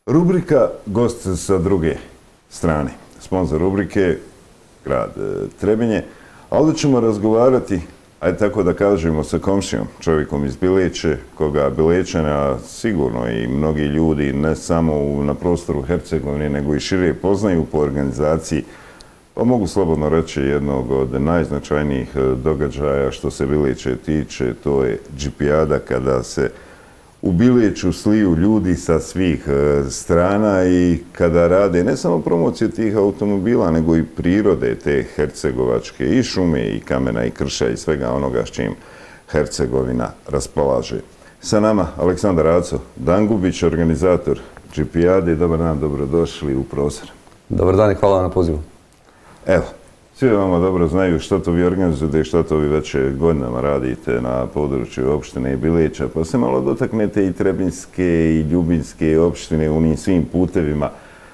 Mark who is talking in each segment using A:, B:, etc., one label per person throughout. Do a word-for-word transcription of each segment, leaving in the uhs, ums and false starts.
A: Rubrika Gost sa druge strane. Sponzor rubrike grad Trebinje. A ovdje ćemo razgovarati, ajde tako da kažemo, sa komšijom, čovjekom iz Bileće, koga Bilećana sigurno i mnogi ljudi ne samo na prostoru Hercegovine, nego i šire poznaju po organizaciji, pa mogu slobodno reći jednog od najznačajnijih događaja što se Bileće tiče, to je džipijada, kada se u Bileću sliju ljudi sa svih strana i kada rade ne samo promociju tih automobila, nego i prirode te hercegovačke, i šume, i kamena, i krša, i svega onoga s čim Hercegovina raspolaže. Sa nama Aleksandar Aco Dangubić, organizator džipijade. Dobar dan, dobrodošli u Prozor.
B: Dobar dan i hvala vam na pozivu.
A: Evo, svi vama dobro znaju što to vi organizujete i što to vi već godinama radite na području opštine Bileća, pa se malo dotaknete i Trebinjske i Ljubinjske opštine u njim svim putevima,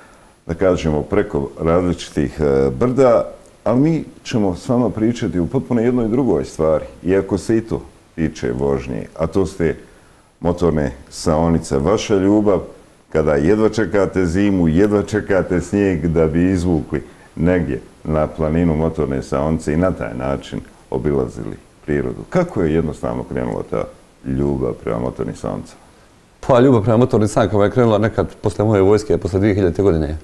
A: da kažemo, preko različitih brda, ali mi ćemo s vama pričati u potpuno jednoj drugoj stvari, iako se i to tiče vožnje, a to ste motorne saonice. Vaša ljubav, kada jedva čekate zimu, jedva čekate snijeg da bi izvukli negdje na planinu motorne saonice i na taj način obilazili prirodu. Kako je jednostavno krenula ta ljubav prema motornim saonicama?
B: Pa ljubav prema motornim saonicama je krenula nekad posle moje vojske, posle dvije hiljadite. godine.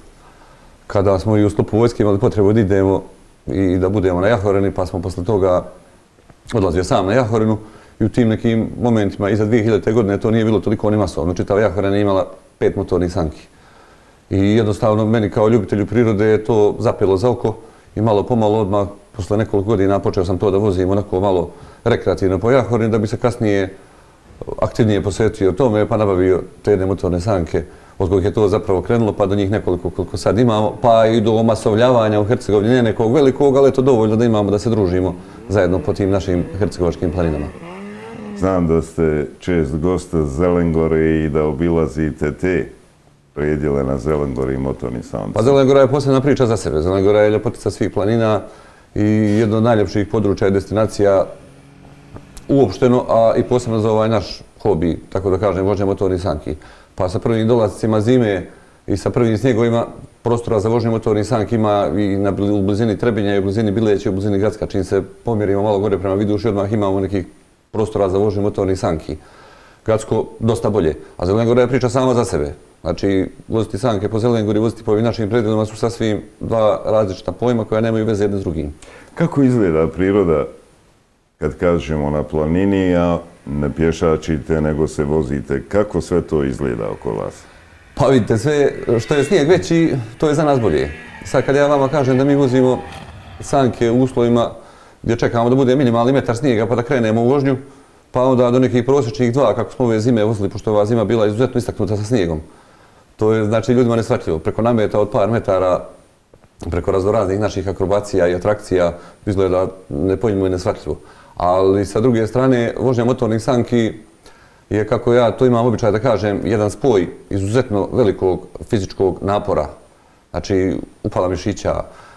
B: Kada smo i u sklopu vojske imali potrebu da idemo i da budemo na Jahorini, pa smo posle toga odlazio sam na Jahorinu i u tim nekim momentima iza dvije hiljadite. godine to nije bilo toliko ni masovno. Čitava Jahorina je imala pet motornih sanki. I jednostavno meni kao ljubitelju prirode je to zapelo za oko i malo pomalo odmah, posle nekoliko godina, počeo sam to da vozim onako malo rekreativno po Jahorini, da bi se kasnije aktivnije posvetio tome, pa nabavio te jedne motorne sanke, od kojih je to zapravo krenulo, pa do njih nekoliko koliko sad imamo, pa i do omasovljavanja u Hercegovini, ne nekog velikog, ali je to dovoljno da imamo da se družimo zajedno po tim našim hercegovačkim planinama.
A: Znam da ste čest gost Zelengore i da obilazite te predjele na Zelengori i motornim saonicama. Pa
B: Zelengora je posebna priča za sebe. Zelengora je ljepotica svih planina i jedno od najljepših područja i destinacija uopšteno, a i posebno za ovaj naš hobi, tako da kažem, vožnja motornih sanki. Pa sa prvim dolazcima zime i sa prvim snjegovima prostora za vožnju motornih sanki ima i u blizini Trebinja, i u blizini Bileća, i u blizini Gracka. Čim se pomjerimo malo gore prema Viduši, odmah imamo nekih prostora za vožnju motornih sanki. Gracko dosta bolje, a Zelengora je priča sama za sebe. Znači, voziti sanke po Zelengori, voziti po ovim našim predjelima su sasvim dva različita pojma koja nemaju veze jedne s drugim.
A: Kako izgleda priroda kad kažemo na planini, a ne pješačite nego se vozite? Kako sve to izgleda oko vas?
B: Pa vidite, sve što je snijeg veći, to je za nas bolje. Sad kad ja vama kažem da mi vozimo sanke u uslovima gdje čekamo da bude minimalni metar snijega pa da krenemo u vožnju, pa onda do nekih prosječnih dva, kako smo ove zime vozili, pošto ova zima bila izuzetno istaknuta sa snijegom. To je, znači, ljudima neshvatljivo. Preko nameta od par metara, preko raznoraznih naših akrobacija i atrakcija, izgleda nepojmljivo i neshvatljivo. Ali sa druge strane, vožnja motornih sanki je, kako ja to imam običaj da kažem, jedan spoj izuzetno velikog fizičkog napora. Znači, upala mišića,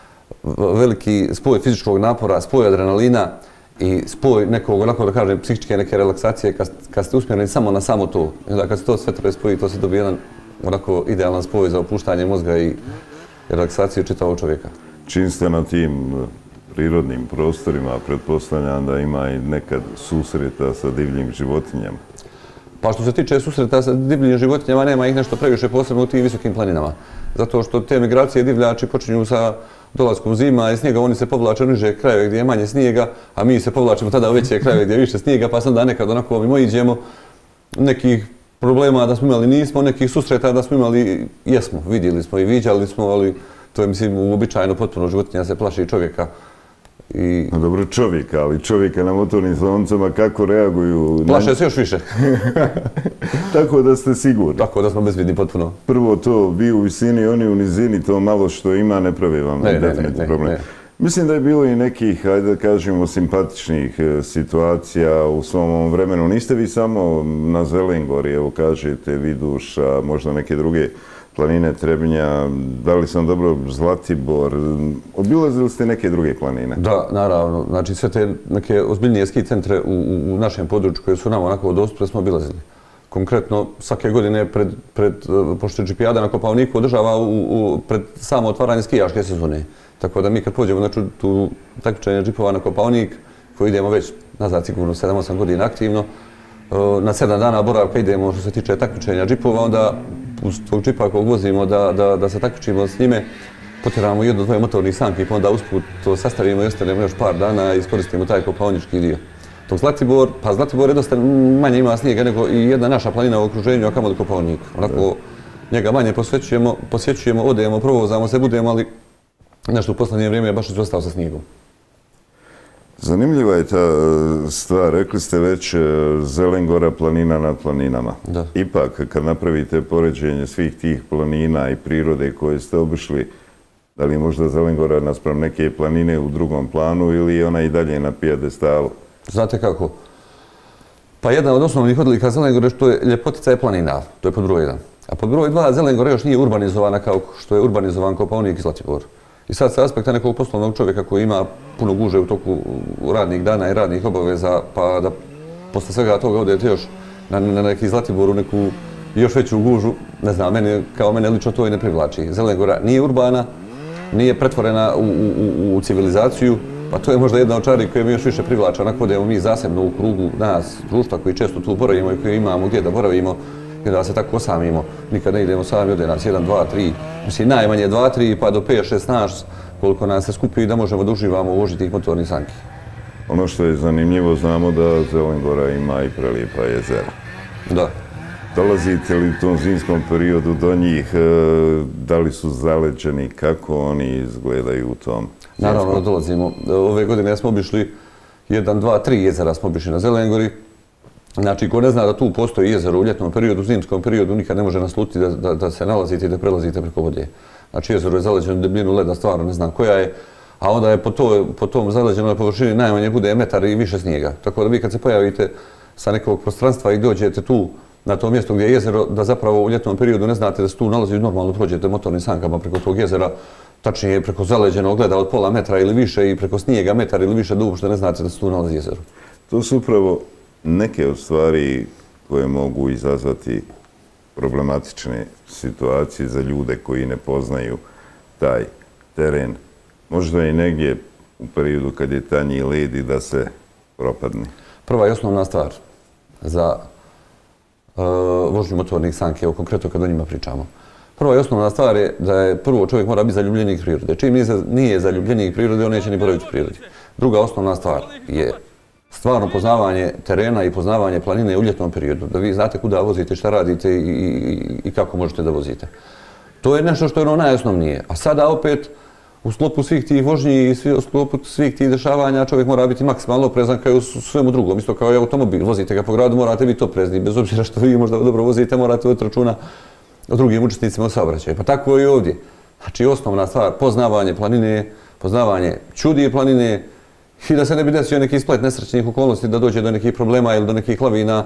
B: veliki spoj fizičkog napora, spoj adrenalina i spoj nekog, onako da kažem, psihičke neke relaksacije kad ste usmjereni samo na samo to. I onda kad se to sve troje spoji, to se dobije jedan onako idealan spoj za opuštanje mozga i relaksaciju čitavog čovjeka.
A: Čim ste na tim prirodnim prostorima, pretpostavljam da ima i nekad susreta sa divljim životinjama.
B: Pa što se tiče susreta sa divljim životinjama, nema ih nešto previše posebno u tim visokim planinama. Zato što te migracije divljači počinju sa dolaskom zima i snijega, oni se povlače u niže krajeve gdje je manje snijega, a mi se povlačimo tada u veće krajeve gdje je više snijega, pa sam da nekad onako mimo iđemo nekih problema da smo imali nismo, nekih susreta da smo imali jesmo, vidjeli smo i viđali smo, ali to je, mislim, uobičajeno potpuno, životinja se plaši čovjeka. I...
A: No dobro, čovjeka, ali čovjeka na motornim saonicama kako reaguju?
B: Plaše se još više.
A: Tako da ste sigurni?
B: Tako da smo bezvidni potpuno.
A: Prvo to, vi u visini, oni u nizini, to malo što ima ne pravi vam definitivno problem. Mislim da je bilo i nekih, ajde da kažemo, simpatičnih situacija u svom ovom vremenu. Niste vi samo na Zelengori, evo kažete, Viduša, možda neke druge planine Trebinja, da li sam dobro, Zlatibor, obilazili ste neke druge planine?
B: Da, naravno. Znači sve te neke ozbiljnije ski centre u našem području koje su nam onako dostupne smo obilazili. Konkretno, svake godine pred, pred, pošto je džipijada na Kopaoniku održava u, u, pred samo otvaranje skijaške sezone. Tako da mi kad pođemo na tu takmičenje džipova na Kopaonik, koji idemo već nazad sigurno sedam osam godina aktivno, na sedam dana boravka idemo što se tiče takmičenja džipova, onda uz tog džipa kog vozimo da, da, da se takmičimo s njime, potjeramo jedno, dvoje motornih sanki, pa onda usput to sastavimo i ostanemo još par dana i iskoristimo taj kopaonički dio. Dok Zlatibor, pa Zlatibor je dosta manje ima snijega nego i jedna naša planina u okruženju, a kamo do Kopaonika. Onako, njega manje posvećujemo, posjećujemo, odemo, provozamo se, budemo, ali nešto u poslednje vrijeme je baš izostao sa snijegom.
A: Zanimljiva je ta stvar, rekli ste već Zelengora planina nad planinama.
B: Da.
A: Ipak, kad napravite poređenje svih tih planina i prirode koje ste obišli, da li je možda Zelengora naspram neke planine u drugom planu ili je ona i dalje na pijedestalu?
B: Znate kako? Pa jedna od osnovnih odlika Zelengore što je ljepotica je planina, to je pod broj jedan. A pod broj dva Zelengora još nije urbanizovana kao što je urbanizovan Kopaonik i Zlatibor. I sad sa aspekta nekog poslovnog čovjeka koji ima puno guže u toku radnih dana i radnih obaveza, pa da posle svega toga odete još na, na neki Zlatibor u neku još veću gužu, ne znam, meni, kao mene lično to i ne privlači. Zelengora nije urbana, nije pretvorena u, u, u civilizaciju, pa to je možda jedna od čari koje mi još više privlača. Onako da mi zasebno u krugu nas, društva koji često tu boravimo i koji imamo gdje da boravimo, i da se tako osamimo. Nikad ne idemo sami, ode nas jedan, dva, tri, mislim najmanje dva, tri, pa do pet, šest nas, koliko nas se skupi da možemo da uživamo u vožnji tih motornih sanki.
A: Ono što je zanimljivo, znamo da Zelengora ima i prelijepa jezera.
B: Da.
A: Dolazite li u tom zimskom periodu do njih, da li su zaleđeni, kako oni izgledaju u tom zimskom?
B: Naravno da dolazimo. Ove godine smo obišli jedan, dva, tri jezera smo obišli na Zelengori. Znači, ko ne zna da tu postoji jezero u ljetnom periodu, u zimskom periodu, nikad ne može naslutiti da, da, da se nalazite i da prelazite preko vode. Znači, jezero je zaleđeno debljinu leda, stvarno ne znam koja je, a onda je po, to, po tom zaleđenoj površini najmanje bude metar i više snijega. Tako da vi kad se pojavite sa nekog prostranstva i dođete tu na to mjesto gdje je jezero, da zapravo u ljetnom periodu ne znate da se tu nalazi, normalno prođete motornim sankama preko tog jezera, tačnije preko zaleđenog leda od pola metra ili više i preko snijega metar ili više da uopšte ne znate da se tu nalazi jezero.
A: To su upravo neke od stvari koje mogu izazvati problematične situacije za ljude koji ne poznaju taj teren. Možda i negdje u periodu kad je tanji led i da se propadne.
B: Prva i osnovna stvar za uh, vožnju motornih sanki, evo konkretno kad o njima pričamo. Prva i osnovna stvar je da je prvo čovjek mora biti zaljubljenik prirode. Čim nije, nije zaljubljenik prirode, on neće ni boraviti u prirodi. Druga osnovna stvar je stvarno poznavanje terena i poznavanje planine u ljetnom periodu, da vi znate kuda vozite, šta radite i, i, i kako možete da vozite. To je nešto što je ono najosnovnije. A sada opet, u sklopu svih tih vožnji i svi, u sklopu svih tih dešavanja čovjek mora biti maksimalno oprezan kao i u svemu drugom. Isto kao i automobil, vozite ga po gradu, morate biti oprezni. Bez obzira što vi možda dobro vozite, morate voditi računa o drugim učesnicima u saobraćaju. Pa tako i ovdje. Znači, osnovna stvar, poznavanje planine, poznavanje čudije planine, i da se ne bi desio neki splet nesrećnih okolnosti, da dođe do nekih problema ili do nekih lavina.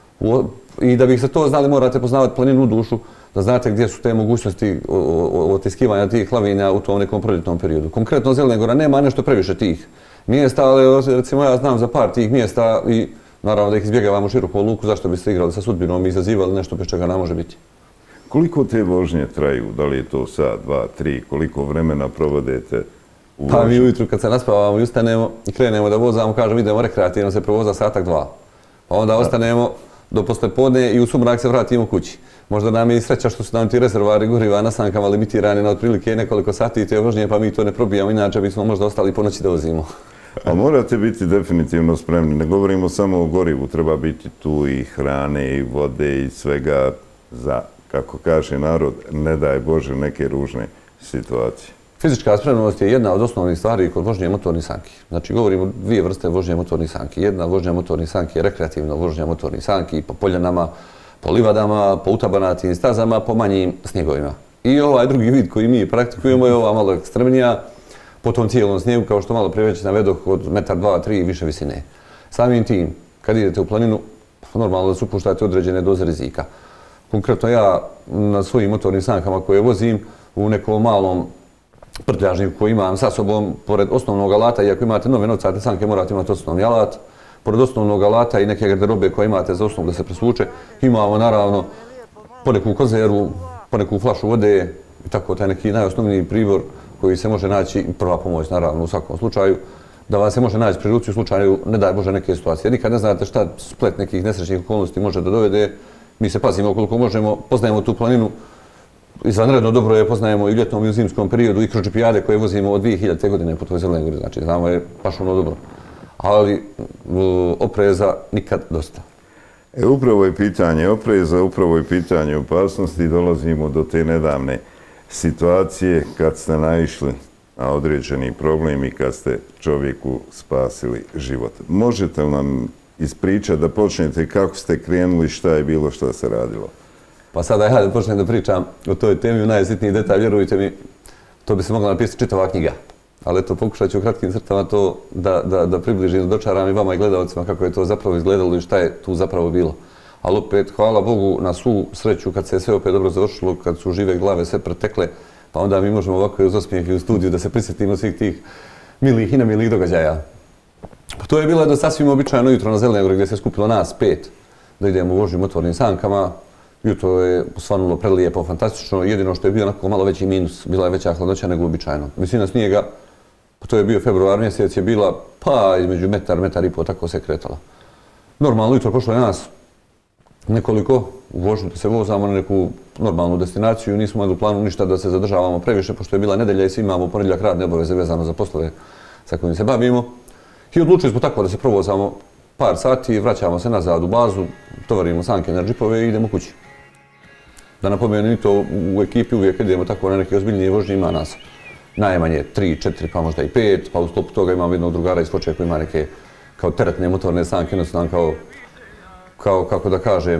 B: I da bih se to znali, morate poznavati planinu u dušu, da znate gdje su te mogućnosti otiskivanja tih lavina u tom nekom proljetnom periodu. Konkretno Zelengora nema nešto previše tih mjesta, ali recimo ja znam za par tih mjesta i naravno da ih izbjegavamo široko luku, zašto biste igrali sa sudbinom i izazivali nešto bez čega ne može biti.
A: Koliko te vožnje traju? Da li je to sat, dva, tri? Koliko vremena provodete?
B: Pa mi ujutru kad se naspavamo i ustanemo i krenemo da vozamo, kažem idemo rekreativno se prevoza satak dva. Pa onda ostanemo do poslijepodne i u sumrak se vratimo kući. Možda nam je i sreća što su nam ti rezervari goriva na sankama limitirani na otprilike nekoliko sati te vožnje, pa mi to ne probijamo, inače bismo možda ostali po noći da vozimo.
A: A morate biti definitivno spremni, ne govorimo samo o gorivu, treba biti tu i hrane i vode i svega za, kako kaže narod, ne daj Bože neke ružne situacije.
B: Fizička spremnost je jedna od osnovnih stvari kod vožnje motornih sanki. Znači, govorimo dvije vrste vožnje motornih sanki. Jedna vožnja motornih sanki je rekreativna vožnja motornih sanki po poljanama, po livadama, po utabanatim stazama, po manjim snjegovima. I ovaj drugi vid koji mi praktikujemo je ova malo ekstremnija, po tom cijelom snijegu, kao što malo prije već navedoh, od metar, dva, tri i više visine. Samim tim, kad idete u planinu, normalno da se upuštate određene doze rizika. Konkretno ja na svojim motornim sankama koje vozim u nekom malom prtljažniku koji imam sa sobom, pored osnovnog alata, iako imate nove novcate sanke, morate imati osnovni alat, pored osnovnog alata i neke garderobe koje imate za osnovu da se presvuče, imamo naravno poneku konzervu, poneku flašu vode i tako taj neki najosnovniji pribor koji se može naći, prva pomoć naravno u svakom slučaju, da vas se može naći pri ruci u slučaju, ne daj Bože, neke situacije. Nikad ne znate šta splet nekih nesrećnih okolnosti može da dovede. Mi se pazimo koliko možemo, poznajemo tu planinu. Izvanredno dobro je, poznajemo i u ljetnom i u zimskom periodu i kroz džipijade koje vozimo od dvije hiljadite. godine po toj Zelenoj gori. Znači, znamo je baš ono dobro. Ali opreza nikad dosta.
A: E, upravo je pitanje opreza, upravo je pitanje opasnosti i dolazimo do te nedavne situacije kad ste naišli na određeni problem i kad ste čovjeku spasili život. Možete li nam ispričati da počnete kako ste krenuli, šta je bilo, šta se radilo?
B: Pa sada ja da počnem da pričam o toj temi u najsitniji detalj, vjerujte mi, to bi se mogla napisati čitava knjiga. Ali eto, pokušat ću u kratkim crtama to da, da, da približim, da dočaram i vama i gledalcima kako je to zapravo izgledalo i šta je tu zapravo bilo. Ali opet, hvala Bogu na svu sreću kad se sve opet dobro završilo, kad su žive glave sve pretekle, pa onda mi možemo ovako uz osmijeh i u studiju da se prisjetimo svih tih milih i nemilih događaja. Pa to je bilo jedno sasvim običajno jutro na Zelenoj gori gdje se skupilo nas pet da idemo u vožnju motornim sankama. Jutro je svanulo prelijepo, fantastično, jedino što je bio onako malo veći minus, bila je veća hladnoća nego uobičajeno. Visina snijega, pa to je bio februar mjesec, je bila pa između metar, metar i pol, tako se kretala. Normalno jutro pošlo je nas nekoliko u vožnju da se vozamo na neku normalnu destinaciju, nismo imali u planu ništa da se zadržavamo previše, pošto je bila nedelja i svi imamo u ponedjeljak radne obaveze vezano za poslove sa kojim se bavimo. I odlučili smo tako da se provozamo par sati, vraćamo se nazad u bazu, tovarimo sanke na džipove i idemo kući. Da napomenem i to u ekipi uvijek idemo tako na neke ozbiljnije vožnje, ima nas najmanje tri, četiri, pa možda i pet, pa u sklopu toga imamo jednog drugara iz Foče koji ima neke kao teretne motorne sanke, jednostavno kao, kao, kako da kažem,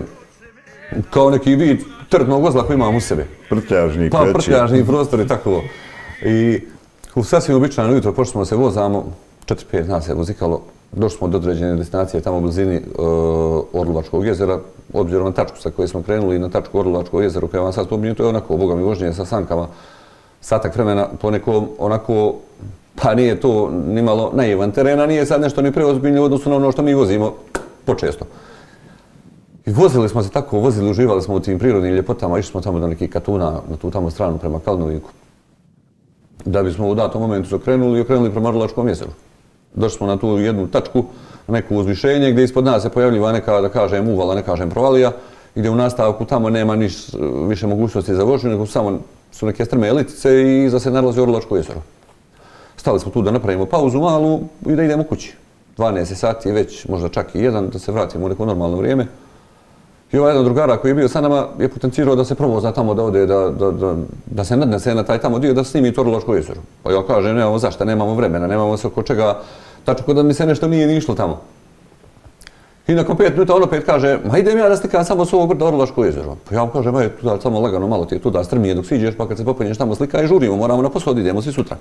B: kao neki vid teretnog vozila koji imamo u sebi.
A: Prtljažni,
B: pa, prtljažni prostor i tako. I u sasvim običajno jutro pošto smo se vozamo, četiri pet nas je vozikalo, došli smo do određene destinacije tamo u blizini uh, Orlovačkog jezera, obzirom na tačku sa koje smo krenuli na tačku Orlovačkog jezera koja vam sad spominju, to je onako, boga mi, vožnje sa sankama, satak vremena po nekom onako, pa nije to nimalo naivan terena, nije sad nešto ni preozbiljno u odnosu na ono što mi vozimo počesto. I vozili smo se tako, vozili, uživali smo u tim prirodnim ljepotama, išli smo tamo do nekih katuna, na tu tamo stranu prema Kalinoviku. Da bismo u datom momentu okrenuli i okrenuli prema Orlovačkom jezeru. Došli smo na tu jednu tačku, neku uzvišenje gdje ispod nas se pojavljiva neka, da kažem, uvala, ne kažem, provalija, gdje u nastavku tamo nema niš više mogućnosti za vožnju, nego samo su neke strme elitice i iza se nalazi Orlovačko jezero. Stali smo tu da napravimo pauzu malu i da idemo kući. dvanaest sati je već, možda čak i jedan, da se vratimo u neko normalno vrijeme. I ovaj jedan drugara koji je bio sa nama je potencirao da se provoza tamo da ode, da, da, da, da se nadnese na taj tamo dio, da snimi to Orlovačko jezero. Pa ja kažem, nemamo zašto, nemamo vremena, nemamo se oko čega, tačko da mi se nešto nije ni išlo tamo. I nakon pet minuta on opet kaže, ma idem ja da slikam samo s ovog brda Orlovačko jezero. Pa ja mu kažem, aj, tuda samo lagano, malo ti je tuda strmije dok siđeš, pa kad se popenješ tamo slika i žurimo, moramo na posao, idemo svi sutra.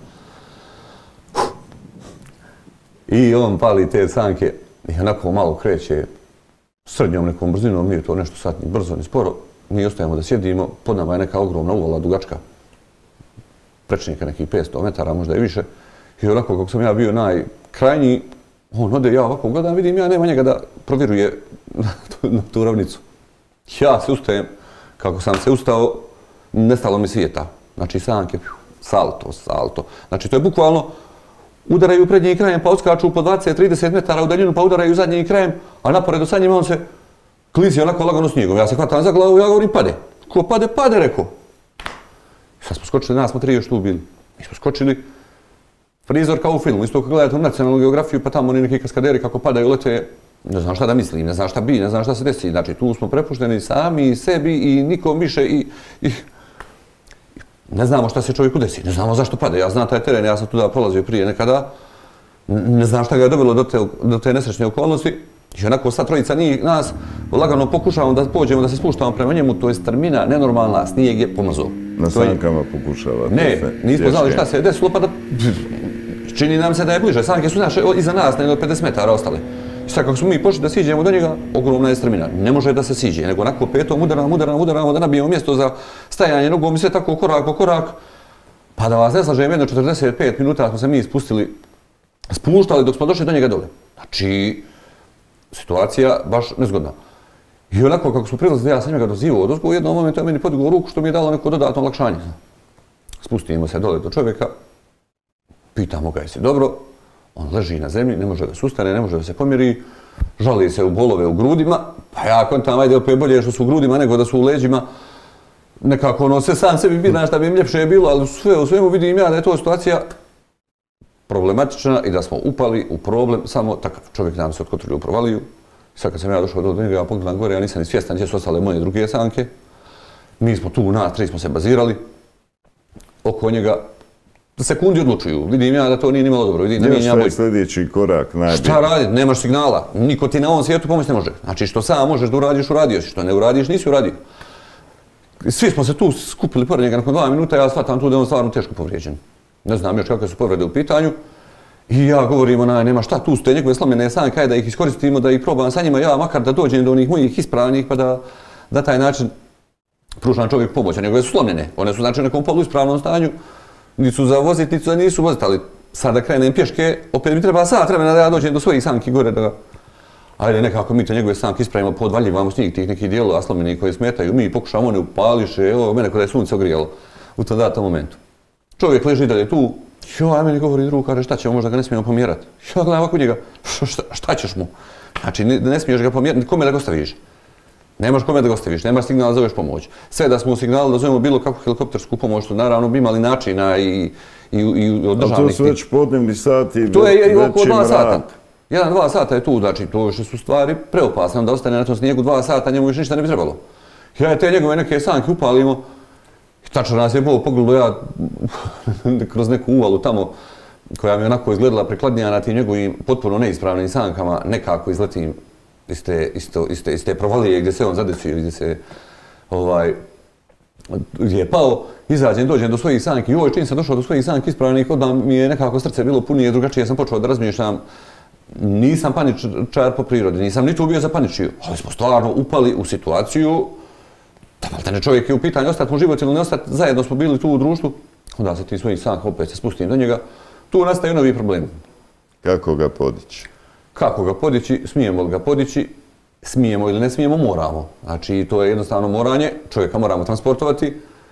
B: I on pali te sanke i onako malo kreće srednjom nekom brzinom, nije to nešto sad ni brzo ni sporo. Mi ostajemo da sjedimo, pod nama je neka ogromna uvala dugačka, prečnika nekih petsto metara, možda i više. I onako kako sam ja bio najkrajniji, on ode, ja ovako gledam, vidim, ja nema njega da provjeruje na tu, na tu ravnicu. Ja se ustajem, kako sam se ustao, nestalo mi svijeta. Znači sanke, salto, salto. Znači to je bukvalno, udaraju prednjim krajem, pa odskaču po dvadeset do trideset metara u daljinu, pa udaraju zadnjim krajem, a naporedu sa njima on se klizi onako lagano snijegom. Ja se hvatam za glavu, ja govorim, pade. Ko pade, pade, rekao. Sad smo skočili, nas smo tri još tu bili. Mi smo skočili, frizor kao u filmu, isto kako gledate u Nacionalnu geografiju, pa tamo oni neki kaskaderi kako padaju, lete, ne znam šta da mislim, ne znam šta bi, ne znam šta se desi. Znači tu smo prepušteni sami, sebi i nikom više i, i ne znamo šta se čovjeku desi, ne znamo zašto pade. Ja znam taj teren, ja sam tuda prolazio prije nekada, ne znam šta ga je dovelo do te, do te nesrećne okolnosti. I onako sad trojica njih, nas, lagano pokušavamo da pođemo, da se spuštamo prema njemu, to je strmina nenormalna, snijeg je pomazao.
A: Na sankama pokušavate?
B: Ne, nismo znali šta se je desilo, pa da čini nam se da je bliže. Sanke su naše iza nas, nego pedeset metara ostale. I sad kako smo mi počeli da siđemo do njega, ogromna je strmina. Ne može da se siđe, nego onako petom udaramo, udaramo, udaramo, da nabijemo mjesto za stajanje nogom i sve tako korak po korak. Pa da vas ne slažem, jedno četrdeset pet minuta smo se mi spustili, spuštali dok smo došli do njega dole. Znači, situacija baš nezgodna. I onako kako smo prilazili, ja sam njega dozivao odozgo, u jednom momentu je meni podigao ruku što mi je dalo neko dodatno olakšanje. Spustimo se dole do čovjeka, pitamo ga jesi dobro, on leži na zemlji, ne može da se ustane, ne može da se pomiri, žali se u bolove u grudima, pa ja kontam, ajde, opet bolje što su u grudima nego da su u leđima. Nekako ono sve sam sebi bira šta bi im ljepše je bilo, ali sve u svemu vidim ja da je to situacija problematična i da smo upali u problem, samo takav čovjek nam se otkotrlju u provaliju. Sad kad sam ja došao do njega, ja pogledam gore, ja nisam ni svjestan gdje su ostale moje druge sanke. Mi smo tu, nas tri smo se bazirali oko njega. Sekundi odlučuju, vidim ja da to nije nimalo dobro, vidim da nije njaboj.
A: Šta je sljedeći korak najbolji?
B: Šta raditi, nemaš signala, niko ti na ovom svijetu pomoći ne može. Znači što sam možeš da uradiš, uradio si, što ne uradiš, nisi uradio. Svi smo se tu skupili pored njega nakon dva minuta, ja shvatam tu da je on stvarno teško povrijeđen. Ne znam još kakve su povrede u pitanju. I ja govorim onaj, nema šta, tu su te njegove slomljene sanke, kaj da ih iskoristimo, da ih probam sa njima, ja makar da dođem do onih mojih ispravnih, pa da na taj način pružam čovjek pomoć. A njegove su slomljene, one su znači u nekom poluispravnom stanju, niti su za voziti, niti su nisu voziti, ali sad da krenem pješke, opet mi treba sat vremena da ja dođem do svojih sanki gore, da ajde nekako mi to njegove sanke ispravimo, podvaljivamo s njih tih nekih dijelova slomljenih koji smetaju, mi pokušamo one upališe, evo mene kod je sunce ogrijalo u tom datom momentu. Čovjek leži dalje tu, jo, a meni govori drug, kaže šta ćemo, možda ga ne smijemo pomjerati. Ja gledam ovako njega, šta, šta ćeš mu? Znači ne, ne smiješ ga pomjerati, kome da ga ostaviš? Nemaš kome da ga ostaviš, nemaš signala da zoveš pomoć. Sve da smo u signalu da zovemo bilo kakvu helikoptersku pomoć, to naravno bi imali načina i, i, i od državnih...
A: A to su već podnevni sati,
B: to je i oko dva sata. Jedan, dva sata je tu, znači to što su stvari preopasne, da ostane na tom snijegu dva sata, njemu još ništa ne bi trebalo. Ja te njegove neke sanke upalimo, i tačno nas je Bog pogledao ja kroz neku uvalu tamo, koja mi je onako izgledala prikladnija na tim njegovim potpuno neispravnim sankama, nekako izletim iz te, isto, iz te, iz te provalije gdje se on zadesio, gdje se ovaj, gdje je pao, izađem, dođem do svojih sanki i ovo čim sam došao do svojih sanki ispravnih, odmah mi je nekako srce bilo punije, drugačije sam počeo da razmišljam. Nisam paničar po prirodi, nisam ni tu bio zapaničio, ali smo stvarno upali u situaciju da maltene čovjek je u pitanju ostati mu život ili ne ostati, zajedno smo bili tu u društvu, onda se ti svojih sanka opet se spustim do njega, tu nastaju novi problemi.
A: Kako ga podići?
B: Kako ga podići, smijemo li ga podići, smijemo ili ne smijemo, moramo. Znači to je jednostavno moranje, čovjeka moramo transportovati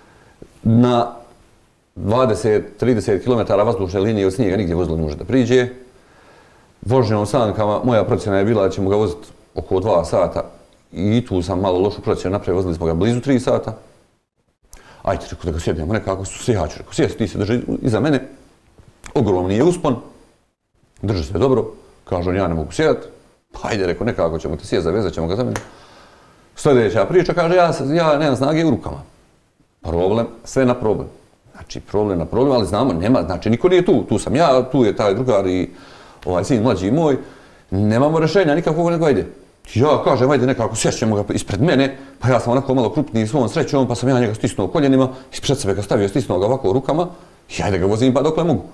B: na dvadeset do trideset kilometara vazdušne linije od snijega, nigdje vozilo ne može da priđe. Vožnjom sankama, moja procjena je bila da ćemo ga voziti oko dva sata i tu sam malo lošu procjenu napravio, vozili smo ga blizu tri sata. Ajde, rekao da ga sjednemo, nekako su se jači, rekao sjesti, ti se drži iza mene, ogromni je uspon, drži se dobro, kaže on ja ne mogu sjedati, ajde, rekao nekako ćemo te sjeti, zavezat ćemo ga za mene. Sljedeća priča, kaže ja, ja nemam snage u rukama. Problem, sve na problem. Znači problem na problem, ali znamo, nema, znači niko nije tu, tu sam ja, tu je taj drugar i ovaj sin mlađi moj, nemamo rješenja nikakvog nego ajde. Ja kažem, ajde nekako sješćemo ga ispred mene, pa ja sam onako malo krupniji svom srećom, pa sam ja njega stisnuo koljenima, ispred sebe ga stavio, stisnuo ga ovako rukama i ajde ga vozim pa dokle mogu.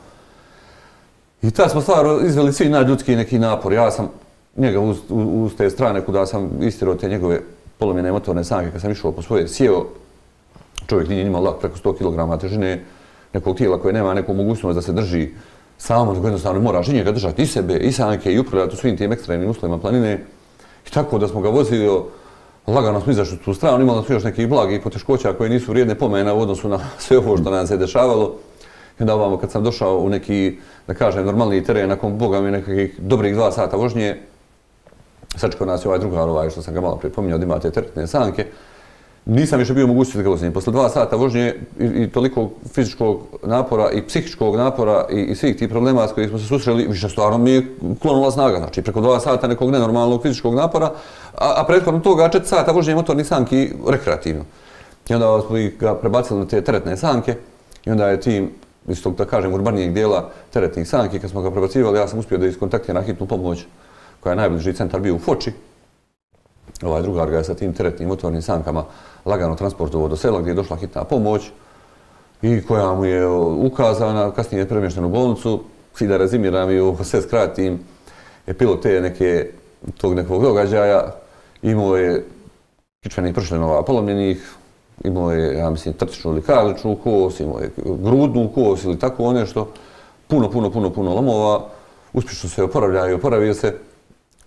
B: I tad smo stvarno izveli svi nadljudski neki napor. Ja sam njega uz, uz te strane kuda sam istirao te njegove polomljene motorne sanke, kad sam išao po svoje, sjeo, čovjek nije imao lak preko sto kilograma težine, nekog tijela koje nema neku mogućnost da se drži samo, nego jednostavno moraš i njega držati i sebe, i sanke, i upravljati u svim tim ekstremnim uslovima planine. I tako da smo ga vozili, lagano smo izašli tu stranu, imali smo još nekih blagih poteškoća koje nisu vrijedne pomena u odnosu na sve ovo što nam se dešavalo. I onda ovamo kad sam došao u neki, da kažem, normalniji teren, nakon Boga mi nekakvih dobrih dva sata vožnje, sačekao nas je ovaj drugar ovaj što sam ga malo prije pominjao da imate teretne sanke, nisam više bio mogućnosti da ga vozim. Posle dva sata vožnje i, i toliko fizičkog napora i psihičkog napora i, i svih tih problema s kojih smo se susreli, više stvarno mi je klonula snaga. Znači preko dva sata nekog nenormalnog fizičkog napora, a, a prethodno toga četiri sata vožnje motornih sanki rekreativno. I onda smo ga prebacili na te teretne sanke i onda je tim iz tog, da kažem, urbanijeg dijela teretnih sanki, kad smo ga prebacivali, ja sam uspio da iskontaktiram hitnu pomoć koja je najbliži centar bio u Foči. Ovaj drugar ga je sa tim teretnim motornim sankama lagano transportovao do sela gdje je došla hitna pomoć i koja mu je ukazana, kasnije je premješten u bolnicu. I da rezimiram i ovo sve skratim, epilog te neke, tog nekog događaja, imao je kičmenih pršljenova polomljenih, imao je, ja mislim, trtičnu ili karličnu kos, imao je grudnu kos ili tako nešto, puno, puno, puno, puno lomova, uspješno se oporavlja i oporavio se.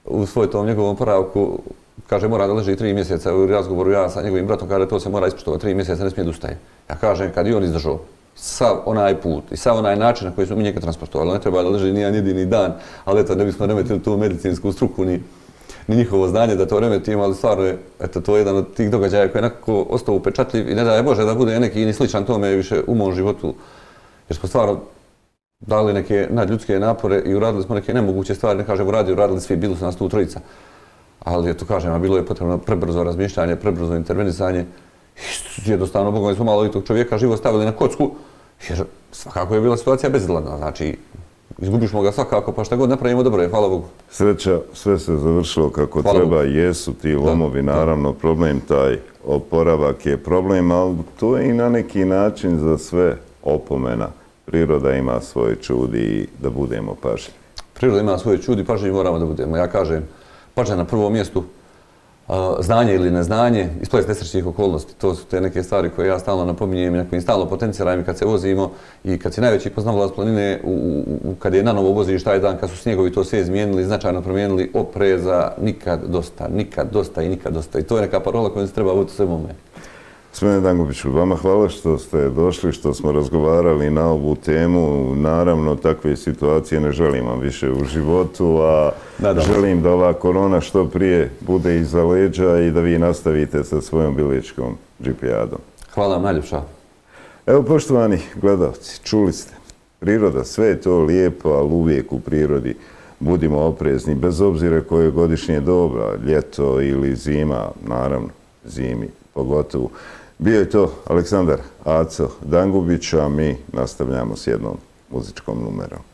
B: u svoj tom njegovom poravku, kaže mora da leži tri mjeseca u razgovoru ja sa njegovim bratom, kaže to se mora ispoštovati tri mjeseca, ne smije da ustaje. Ja kažem kad i on izdržao sav onaj put i sav onaj način na koji smo mi njega transportovali, ne treba da leži nijedan jedini dan, ali eto ne bismo remetili tu medicinsku struku ni, ni njihovo znanje da to remetimo, ali stvarno je eto, to je jedan od tih događaja koji je nekako ostao upečatljiv i ne daje Bože da bude neki ni sličan tome više u mom životu, jer smo stvarno dali neke nadljudske napore i uradili smo neke nemoguće stvari, ne kažem uradili, uradili svi, bili su nas tu trojica. Ali eto kažem, a bilo je potrebno prebrzo razmišljanje, prebrzo intervenisanje. Jednostavno, Bogom smo malo i tog čovjeka živo stavili na kocku, jer svakako je bila situacija bezizgledna. Znači, izgubišmo ga svakako, pa šta god napravimo, dobro je, hvala Bogu.
A: Sreća, sve se završilo kako hvala treba, Bogu. Jesu ti lomovi, da, naravno, da. Problem taj oporavak je problem, ali to je i na neki način za sve opomena. Priroda ima svoje čudi i da budemo pažljivi.
B: Priroda ima svoje čudi i pažljivi moramo da budemo. Ja kažem, pažnja na prvom mjestu, znanje ili neznanje, isplet nesrećnih okolnosti. To su te neke stvari koje ja stalno napominjem i na kojim stalno potenciram i kad se vozimo i kad si najveći poznavalac planine, u, u, kad je nanovo voziš taj dan, kad su snjegovi to sve izmijenili, značajno promijenili, opreza, nikad dosta, nikad dosta i nikad dosta. I to je neka parola kojom se treba voditi u svemu ome.
A: Smene Dangubiću, vama hvala što ste došli, što smo razgovarali na ovu temu. Naravno, takve situacije ne želim vam više u životu, a Nadam. želim da ova korona što prije bude iza leđa i da vi nastavite sa svojom biličkom džipijadom.
B: Hvala vam najljepša.
A: Evo, poštovani gledalci, čuli ste. Priroda, sve je to lijepo, ali uvijek u prirodi budimo oprezni, bez obzira koje godišnje doba, ljeto ili zima, naravno, zimi pogotovo. Bio je to Aleksandar Aco Dangubić, a mi nastavljamo s jednom muzičkom numerom.